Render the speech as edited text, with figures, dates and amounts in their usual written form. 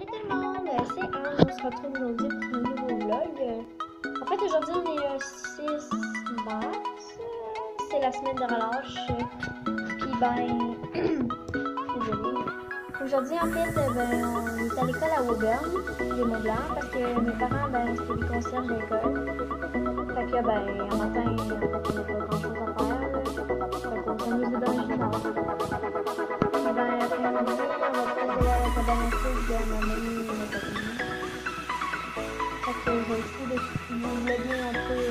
tout le monde, c'est Anne, on se retrouve aujourd'hui pour un nouveau vlog. En fait, aujourd'hui on est le 6 mars, c'est la semaine de relâche. Puis ben, désolée. Aujourd'hui en fait, ben, on est à l'école à Auburn, les Mont-Blanc, parce que mes parents, ben, c'était des concierges d'école. Fait que ben, un matin, en fait, on n'a pas grand chose à faire, là. Fait qu'on s'amuse dans le gymnase. Puis ben, après-midi, on va peut-être aller à la cabane à sucre de ma mamie et ma copine. Fait que je vais essayer de vous vlogger un peu